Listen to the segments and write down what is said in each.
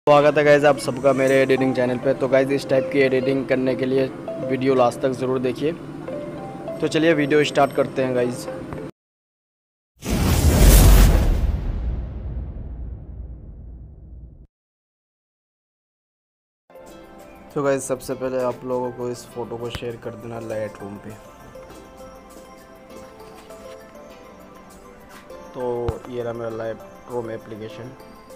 स्वागत है गाइज़ आप सबका मेरे एडिटिंग चैनल पे। तो गाइज़ इस टाइप की एडिटिंग करने के लिए वीडियो लास्ट तक ज़रूर देखिए। तो चलिए वीडियो स्टार्ट करते हैं गाइज़। तो गाइज़ सबसे पहले आप लोगों को इस फ़ोटो को शेयर कर देना लाइट रूम पे। तो ये रहा मेरा लाइट रूम एप्लीकेशन।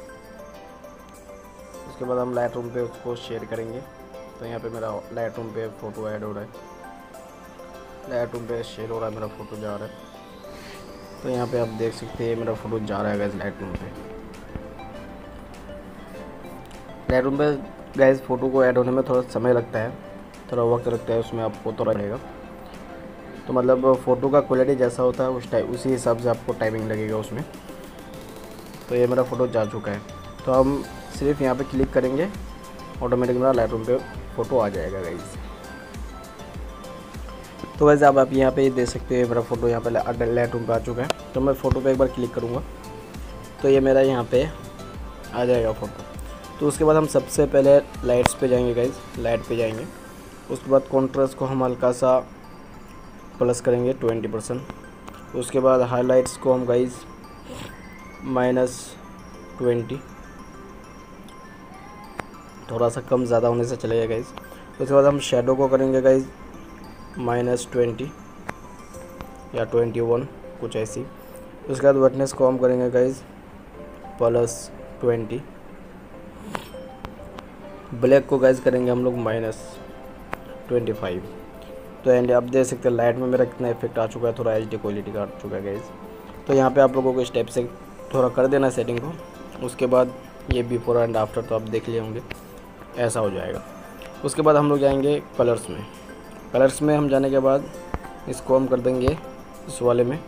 उसके बाद हम लाइट रूम पे उसको शेयर करेंगे। तो यहाँ पे मेरा लाइट रूम पे फ़ोटो ऐड हो रहा है, लाइट रूम पे शेयर हो रहा है, मेरा फ़ोटो जा रहा है। तो यहाँ पे आप देख सकते हैं मेरा फ़ोटो जा रहा है गाइज़ लाइट रूम पे। लाइट रूम पे गाइज़ फ़ोटो को ऐड होने में थोड़ा समय लगता है, थोड़ा वक्त लगता है, उसमें आपको थोड़ा रहेगा। तो मतलब फ़ोटो का क्वालिटी जैसा होता है उसी हिसाब से आपको टाइमिंग लगेगा उसमें। तो ये मेरा फ़ोटो जा चुका है। तो हम सिर्फ यहाँ पे क्लिक करेंगे, ऑटोमेटिक मेरा लाइट रूम पे फ़ोटो आ जाएगा गाइज़। तो वैसे आप यहाँ पे देख सकते हैं मेरा फ़ोटो यहाँ पे लाइट रूम पे आ चुका है। तो मैं फ़ोटो पे एक बार क्लिक करूँगा तो ये मेरा यहाँ पे आ जाएगा फ़ोटो। तो उसके बाद हम सबसे पहले लाइट्स पे जाएंगे गाइज़, लाइट पे जाएंगे। उसके बाद कॉन्ट्रास्ट को हम हल्का सा प्लस करेंगे 20%। उसके बाद हाइलाइट्स को हम गाइज़ -20, थोड़ा सा कम ज़्यादा होने से चलेगा गाइज़। उसके बाद हम शेडो को करेंगे गाइज़ -20 या 21 कुछ ऐसी। उसके बाद वाइटनेस को हम करेंगे गाइज़ +20। ब्लैक को गाइज़ करेंगे हम लोग -25। तो एंड आप देख सकते हैं लाइट में मेरा कितना इफेक्ट आ चुका है, थोड़ा HD क्वालिटी का आ चुका है गाइज़। तो यहाँ पे आप लोगों को स्टेप से थोड़ा कर देना सेटिंग को। उसके बाद ये बिफोर एंड आफ्टर तो आप देख लिए होंगे, ऐसा हो जाएगा। उसके बाद हम लोग जाएंगे कलर्स में। कलर्स में हम जाने के बाद इसको हम कर देंगे इस वाले में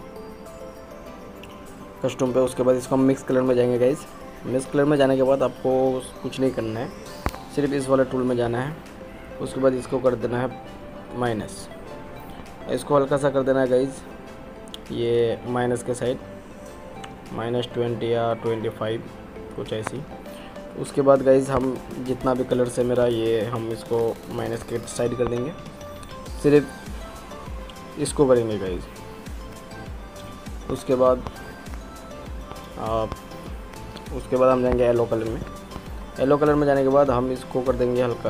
कस्टम पे। उसके बाद इसको हम मिक्स कलर में जाएंगे गाइज़। मिक्स कलर में जाने के बाद आपको कुछ नहीं करना है, सिर्फ इस वाले टूल में जाना है। उसके बाद इसको कर देना है माइनस, इसको हल्का सा कर देना है गाइज़, ये माइनस के साइड -20 या 25 कुछ ऐसी। उसके बाद गाइज़ हम जितना भी कलर से मेरा ये हम इसको माइनस के साइड कर देंगे, सिर्फ इसको करेंगे गाइज़। उसके बाद उसके बाद हम जाएंगे येलो कलर में। येलो कलर में जाने के बाद हम इसको कर देंगे हल्का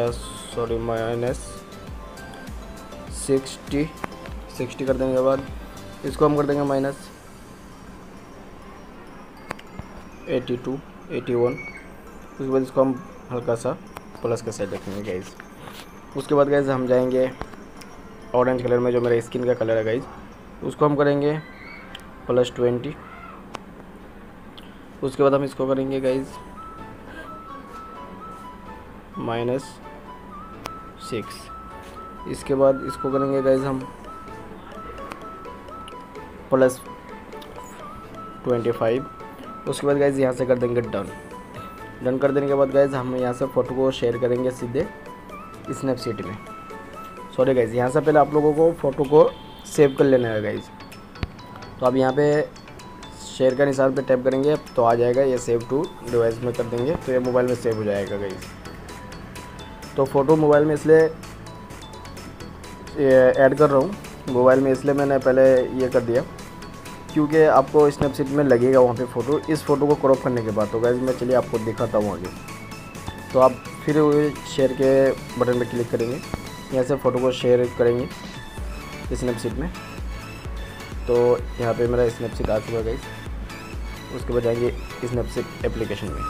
-60 कर देने के बाद इसको हम कर देंगे -82 81। उसके बाद इसको हम हल्का सा प्लस के साइड रखेंगे गाइज़। उसके बाद गाइज़ हम जाएंगे ऑरेंज कलर में, जो मेरा स्किन का कलर है गाइज़, उसको हम करेंगे +20। उसके बाद हम इसको करेंगे गाइज़ -6। इसके बाद इसको करेंगे गाइज़ हम +25। उसके बाद गाइज़ यहाँ से कर देंगे डन। डन कर देने के बाद गाइज़ हम यहाँ से फ़ोटो को शेयर करेंगे सीधे स्नैपसीड में। सॉरी गाइज़, यहाँ से पहले आप लोगों को फ़ोटो को सेव कर लेना है गाइज़। तो आप यहाँ पे शेयर का निशान पे टैप करेंगे तो आ जाएगा, ये सेव टू डिवाइस में कर देंगे तो ये मोबाइल में सेव हो जाएगा गाइज़। तो फ़ोटो मोबाइल में इसलिए ऐड कर रहा हूँ, मोबाइल में इसलिए मैंने पहले ये कर दिया क्योंकि आपको स्नैपसीड में लगेगा वहाँ पे फ़ोटो, इस फ़ोटो को क्रॉप करने के बाद। तो गाइज़ मैं चलिए आपको दिखाता हूँ आगे। तो आप फिर शेयर के बटन पे क्लिक करेंगे, यहाँ से फ़ोटो को शेयर करेंगे स्नैपसीड में। तो यहाँ पे मेरा स्नैपसीड आ चुका है गाइज़। उसके बाद जाएंगे स्नैपसीड एप्लीकेशन में।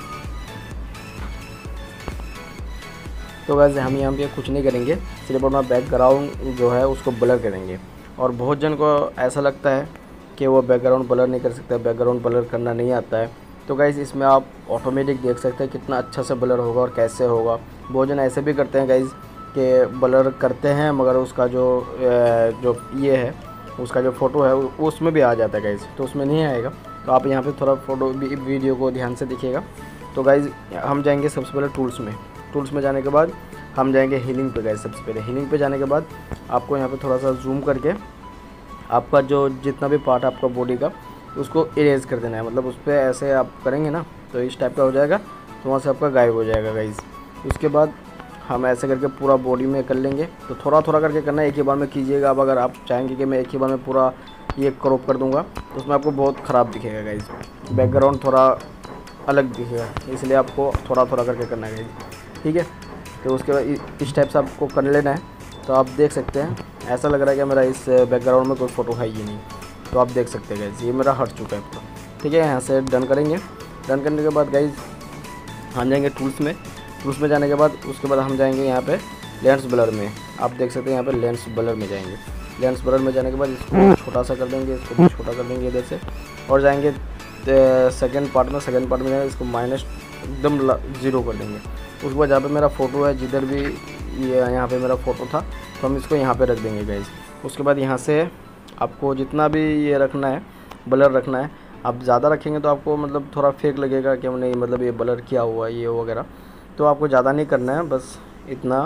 तो गाइज़ हम यहाँ पे कुछ नहीं करेंगे, सिर्फ अपना बैकग्राउंड जो है उसको ब्लर करेंगे। और बहुत जन को ऐसा लगता है कि वो बैकग्राउंड ब्लर नहीं कर सकता, बैकग्राउंड ब्लर करना नहीं आता है। तो गाइज़ इसमें आप ऑटोमेटिक देख सकते हैं कितना अच्छा से ब्लर होगा और कैसे होगा। बहुत जन ऐसे भी करते हैं गाइज़ कि ब्लर करते हैं मगर उसका जो ये है, उसका जो फ़ोटो है उसमें भी आ जाता है गाइज़, तो उसमें नहीं आएगा। तो आप यहाँ पे थोड़ा वीडियो को ध्यान से देखिएगा। तो गाइज़ हम जाएंगे सबसे पहले टूल्स में। टूल्स में जाने के बाद हम जाएंगे हीलिंग पे गाइज़। सबसे पहले हीलिंग पे जाने के बाद आपको यहाँ पे थोड़ा सा जूम करके आपका जो जितना भी पार्ट आपका बॉडी का उसको इरेज कर देना है। मतलब उस पर ऐसे आप करेंगे ना तो इस टाइप का हो जाएगा। तो वहाँ से आपका गायब हो जाएगा गाइज़। उसके बाद हम ऐसे करके पूरा बॉडी में कर लेंगे। तो थोड़ा थोड़ा करके करना है, एक ही बार में कीजिएगा। अब अगर आप चाहेंगे कि मैं एक ही बार में पूरा ये क्रॉप कर दूंगा तो उसमें आपको बहुत ख़राब दिखेगा गाइज़, बैकग्राउंड थोड़ा अलग दिखेगा, इसलिए आपको थोड़ा थोड़ा करके करना है गाइज़, ठीक है। तो उसके बाद इस टाइप से आपको कर लेना है। तो आप देख सकते हैं ऐसा लग रहा है कि मेरा इस बैकग्राउंड में कोई फ़ोटो है ही नहीं। तो आप देख सकते हैं गाइज़ ये मेरा हट चुका है पूरा, ठीक है। यहाँ से डन करेंगे। डन करने के बाद गाइज़ हम जाएंगे टूल्स में। टूल्स में जाने के बाद उसके बाद हम जाएंगे यहाँ पे लेंस ब्लर में। आप देख सकते हैं यहाँ पे लेंस ब्लर में जाएंगे। लेंस ब्लर में जाने के बाद इसको छोटा सा कर देंगे, इसको भी छोटा कर देंगे इधर से, और जाएंगे सेकंड पार्ट में जाएंगे, इसको माइनस एकदम 0 कर देंगे। उसके बाद जहाँ पे मेरा फ़ोटो है, जिधर भी ये यहाँ पे मेरा फ़ोटो था, तो हम इसको यहाँ पे रख देंगे गाइज़। उसके बाद यहाँ से आपको जितना भी ये रखना है, ब्लर रखना है, आप ज़्यादा रखेंगे तो आपको मतलब थोड़ा फेक लगेगा कि नहीं, मतलब ये ब्लर किया हुआ है ये वगैरह। तो आपको ज़्यादा नहीं करना है, बस इतना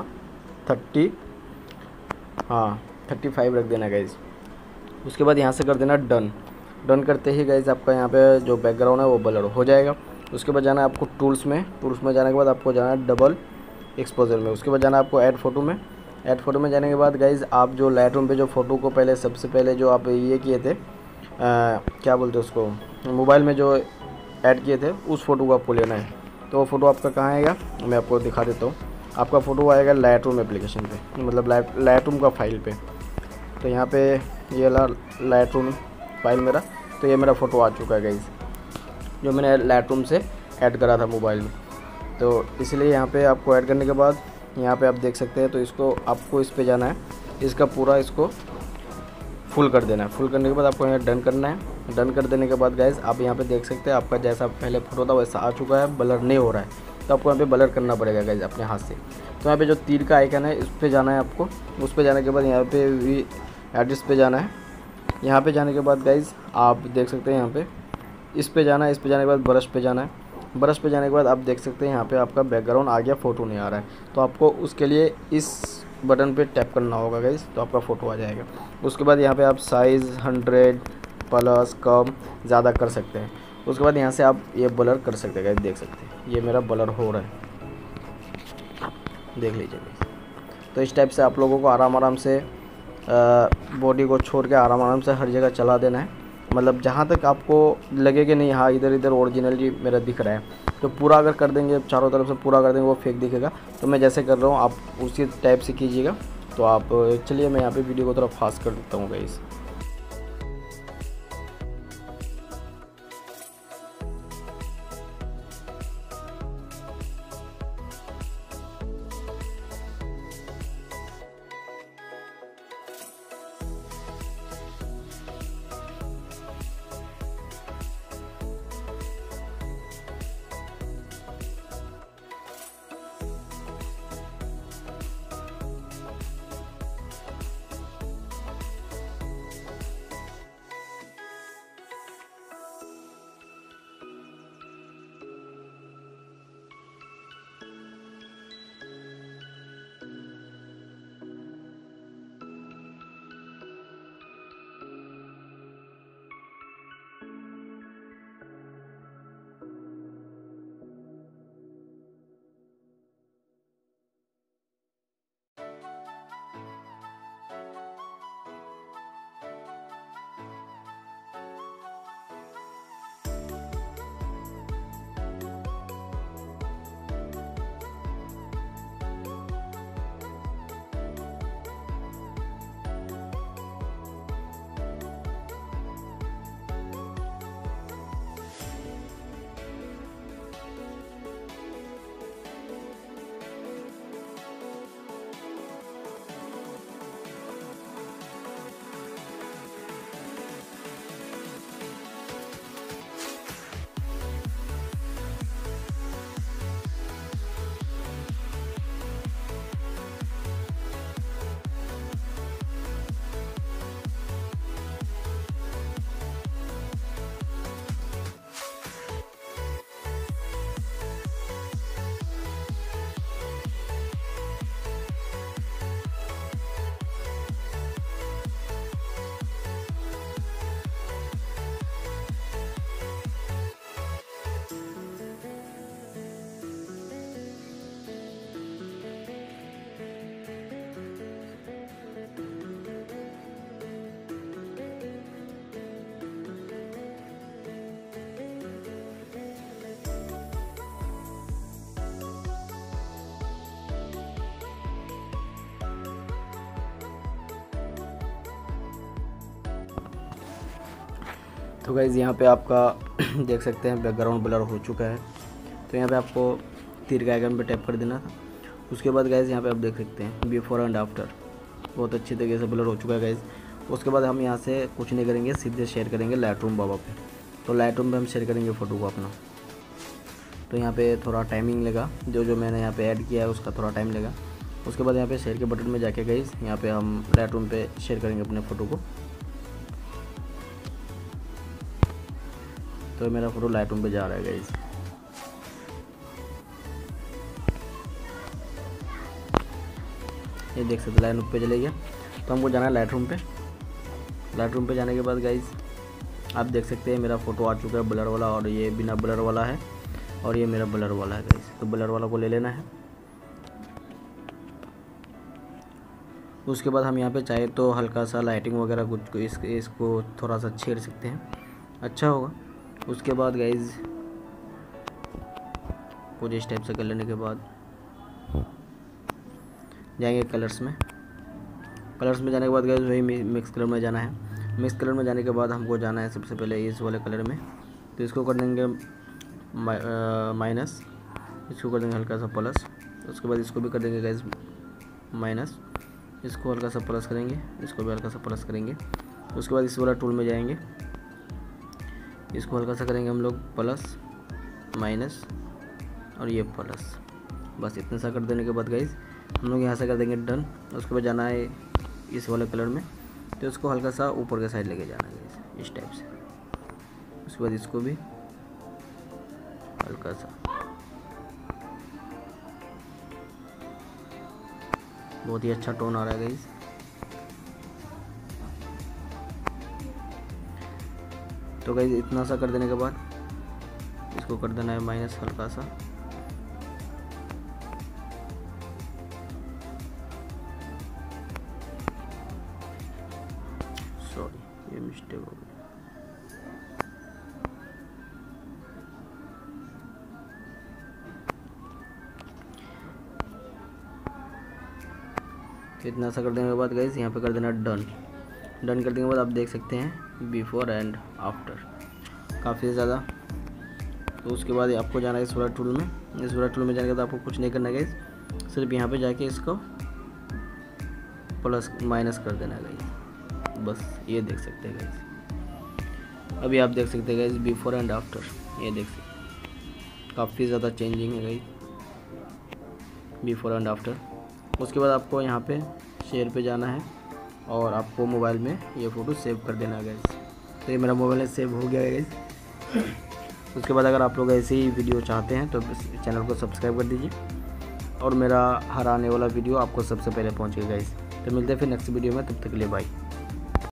35 रख देना गाइज़। उसके बाद यहाँ से कर देना डन। डन करते ही गाइज़ आपका यहाँ पे जो बैकग्राउंड है वो ब्लर हो जाएगा। उसके बाद जाना है आपको टूल्स में। टूल्स में जाने के बाद आपको जाना है डबल एक्सपोजर में। उसके बाद जाना है आपको ऐड फ़ोटो में। ऐड फ़ोटो में जाने के बाद गाइज़ आप जो लाइटरूम पे जो फ़ोटो को पहले सबसे पहले जो आप ये किए थे, क्या बोलते हैं उसको, मोबाइल में जो ऐड किए थे, उस फ़ोटो को आपको लेना है। तो वो फ़ोटो आपका कहाँ आएगा, मैं आपको दिखा देता हूँ। आपका फ़ोटो आएगा लाइटरूम एप्लीकेशन पे, मतलब लाइटरूम का फाइल पे। तो यहाँ पे ये लाइटरूम फाइल मेरा, तो ये मेरा फ़ोटो आ चुका है गाइज़, जो मैंने लाइटरूम से ऐड करा था मोबाइल में। तो इसलिए यहाँ पे आपको ऐड करने के बाद यहाँ पे आप देख सकते हैं, तो इसको आपको इस पे जाना है, इसका पूरा इसको फुल कर देना है। फुल करने के बाद आपको यहाँ डन करना है। डन कर देने के बाद गाइज़ आप यहाँ पे देख सकते हैं आपका जैसा पहले फ़ोटो था वैसा आ चुका है, ब्लर नहीं हो रहा है। तो आपको यहाँ पे ब्लर करना पड़ेगा गाइज़ अपने हाथ से। तो यहाँ पे जो तीर का आइकन है, इस पर जाना है आपको। उस पर जाने के बाद यहाँ पे भी एड्रेस पे जाना है। यहाँ पे जाने के बाद गाइज़ आप देख सकते हैं यहाँ पे इस पे जाना है। इस पे जाने के बाद ब्रश पे जाना है। ब्रश पे जाने के बाद आप देख सकते हैं यहाँ पे आपका बैकग्राउंड आ गया, फ़ोटो नहीं आ रहा है। तो आपको उसके लिए इस बटन पे टैप करना होगा गाइज़, तो आपका फ़ोटो आ जाएगा। उसके बाद यहाँ पे आप साइज़ 100 प्लस कम ज़्यादा कर सकते हैं। उसके बाद यहाँ से आप ये ब्लर कर सकते हैं गाइज़, देख सकते हैं ये मेरा ब्लर हो रहा है, देख लीजिए गाइज़। तो इस टाइप से आप लोगों को आराम से बॉडी को छोड़ के आराम से हर जगह चला देना है। मतलब जहाँ तक आपको लगे कि नहीं हाँ इधर इधर ओरिजिनली मेरा दिख रहा है, तो पूरा अगर कर देंगे, चारों तरफ से पूरा कर देंगे, वो फेक दिखेगा। तो मैं जैसे कर रहा हूँ आप उसी टाइप से कीजिएगा। तो आप चलिए मैं यहाँ पे वीडियो को थोड़ा फास्ट कर देता हूँ गाइस। तो गाइज़ यहाँ पे आपका देख सकते हैं बैकग्राउंड ब्लर हो चुका है। तो यहाँ पे आपको तीर के आइकन पे टैप कर देना था। उसके बाद गाइज़ यहाँ पे आप देख सकते हैं बिफोर एंड आफ्टर बहुत अच्छी तरीके से ब्लर हो चुका है गाइज़। उसके बाद हम यहाँ से कुछ नहीं करेंगे, सीधे शेयर करेंगे लाइटरूम बाबा पे। तो लाइटरूम पे हम शेयर करेंगे फ़ोटो को अपना। तो यहाँ पे थोड़ा टाइमिंग लगा, जो मैंने यहाँ पे ऐड किया है उसका थोड़ा टाइम लगा। उसके बाद यहाँ पे शेयर के बटन में जाके गाइज़ यहाँ पे हम लाइटरूम पे शेयर करेंगे अपने फ़ोटो को। तो मेरा फ़ोटो लाइटरूम पे जा रहा है गाइज़। ये देख सकते लाइटरूम पे चले गया। तो हमको जाना है लाइटरूम पे। लाइटरूम पे जाने के बाद गाइज़ आप देख सकते हैं मेरा फ़ोटो आ चुका है ब्लर वाला, और ये बिना ब्लर वाला है, और ये मेरा ब्लर वाला है गाइज़। तो ब्लर वाला को ले लेना है। उसके बाद हम यहाँ पे चाहे तो हल्का सा लाइटिंग वगैरह कुछ इसको थोड़ा सा छेड़ सकते हैं, अच्छा होगा। उसके बाद गाइज़ कुछ इस टाइप से कर लेने के बाद जाएंगे कलर्स में। कलर्स में जाने के बाद गाइज़ वही मिक्स कलर में जाना है। मिक्स कलर में जाने के बाद हमको जाना है सबसे पहले इस वाले कलर में। तो इसको कर देंगे माइनस, इसको कर देंगे हल्का सा प्लस। उसके बाद इसको भी कर देंगे गाइज़ माइनस, इसको हल्का सा प्लस करेंगे, इसको भी हल्का सा प्लस करेंगे। उसके बाद इस वाला टूल में जाएंगे, इसको हल्का सा करेंगे हम लोग प्लस माइनस और ये प्लस। बस इतना सा कर देने के बाद गाइज़ हम लोग यहाँ से कर देंगे डन। उसके बाद जाना है इस वाले कलर में। तो इसको हल्का सा ऊपर के साइड लेके जाना है इस टाइप से। उसके बाद इसको भी हल्का सा, बहुत ही अच्छा टोन आ रहा है गाइस। तो गाइस इतना सा कर देने के बाद इसको कर देना है माइनस हल्का सा। सॉरी ये मिस्टेक हो गई। तो इतना सा कर देने के बाद गाइस यहाँ पे कर देना डन। डन कर देने के बाद आप देख सकते हैं बिफोर एंड आफ्टर काफ़ी ज़्यादा। तो उसके बाद आपको जाना है इस वाला टूल में। इस वाला टूल में जाने के बाद आपको कुछ नहीं करना है गाइस, सिर्फ यहाँ पे जाके इसको प्लस माइनस कर देना है गाइस। बस ये देख सकते हैं गाइस। अभी आप देख सकते हैं गाइस बिफोर एंड आफ्टर, ये देख सकते काफ़ी ज़्यादा चेंजिंग है गाइस बिफोर एंड आफ्टर। उसके बाद आपको यहाँ पे शेयर पे जाना है और आपको मोबाइल में ये फ़ोटो सेव कर देना है गाइस। तो ये मेरा मोबाइल में सेव हो गया है गाइस। उसके बाद अगर आप लोग ऐसे ही वीडियो चाहते हैं तो चैनल को सब्सक्राइब कर दीजिए और मेरा हर आने वाला वीडियो आपको सबसे पहले पहुँचेगा गाइस। तो मिलते हैं फिर नेक्स्ट वीडियो में, तब तक के लिए बाय।